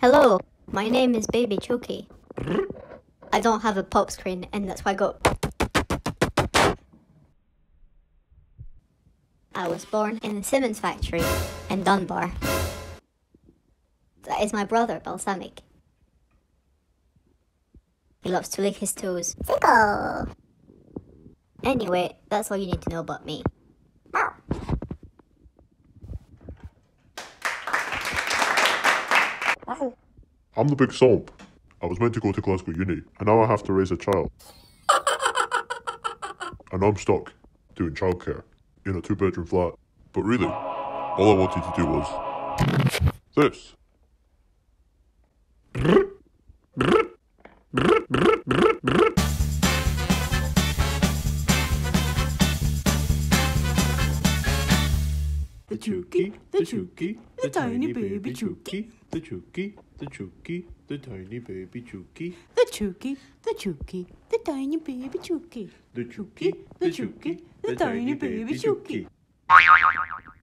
Hello, my name is Baby Chouki. I don't have a pop screen and that's why I got... I was born in the Simmons factory in Dunbar. That is my brother, Balsamic. He loves to lick his toes. Tickle! Anyway, that's all you need to know about me. I'm the big Somp. I was meant to go to Glasgow Uni, and now I have to raise a child. And I'm stuck doing childcare in a 2-bedroom flat. But really, all I wanted to do was this. The Chouki, the tiny baby Chouki, the Chouki, the tiny baby Chouki, the Chouki, the tiny baby Chouki, the Chouki, the tiny baby Chouki.